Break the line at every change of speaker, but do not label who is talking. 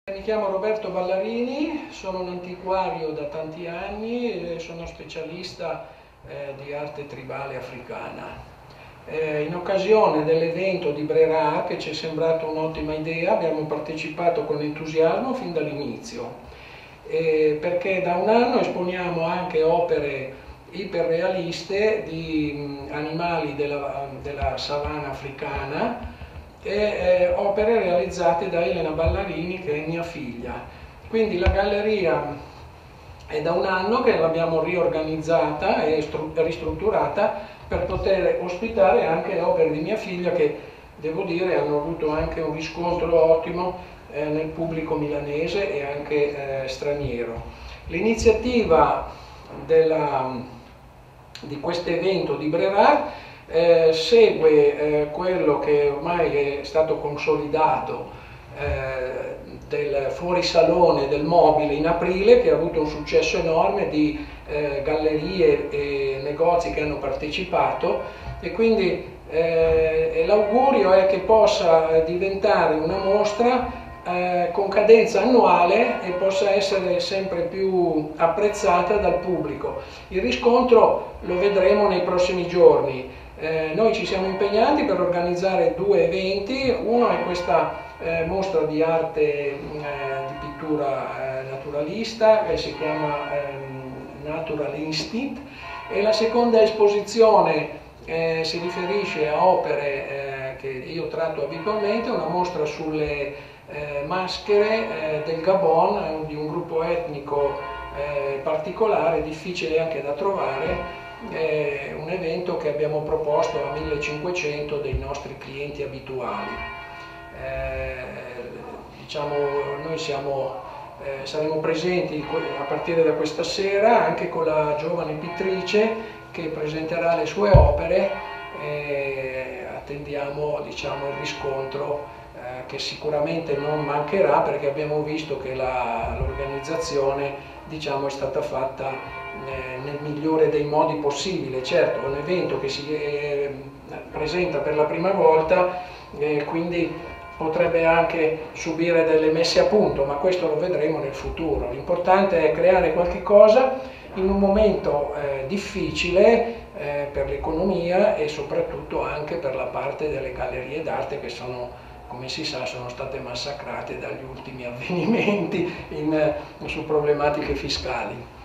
Mi chiamo Roberto Ballarini, sono un antiquario da tanti anni e sono specialista di arte tribale africana. In occasione dell'evento di Brera, che ci è sembrato un'ottima idea, abbiamo partecipato con entusiasmo fin dall'inizio, perché da un anno esponiamo anche opere iperrealiste di animali della savana africana e opere realizzate da Elena Ballarini, che è mia figlia. Quindi la galleria è da un anno che l'abbiamo riorganizzata e ristrutturata per poter ospitare anche opere di mia figlia che, devo dire, hanno avuto anche un riscontro ottimo nel pubblico milanese e anche straniero. L'iniziativa di questo evento di Brera segue quello che ormai è stato consolidato del fuorisalone del mobile in aprile, che ha avuto un successo enorme di gallerie e negozi che hanno partecipato, e quindi l'augurio è che possa diventare una mostra con cadenza annuale e possa essere sempre più apprezzata dal pubblico. Il riscontro lo vedremo nei prossimi giorni. Noi ci siamo impegnati per organizzare due eventi. Uno è questa mostra di arte di pittura naturalista che si chiama Natural Instinct, e la seconda esposizione si riferisce a opere che io tratto abitualmente, una mostra sulle maschere del Gabon, di un gruppo etnico particolare, difficile anche da trovare. È un evento che abbiamo proposto a 1500 dei nostri clienti abituali. Diciamo, noi saremo presenti a partire da questa sera anche con la giovane pittrice che presenterà le sue opere, e attendiamo, diciamo, il riscontro che sicuramente non mancherà, perché abbiamo visto che l'organizzazione, diciamo, è stata fatta nel migliore dei modi possibile. Certo, è un evento che si presenta per la prima volta, quindi potrebbe anche subire delle messe a punto, ma questo lo vedremo nel futuro. L'importante è creare qualche cosa in un momento difficile per l'economia e soprattutto anche per la parte delle gallerie d'arte che sono, come si sa, sono state massacrate dagli ultimi avvenimenti su problematiche fiscali.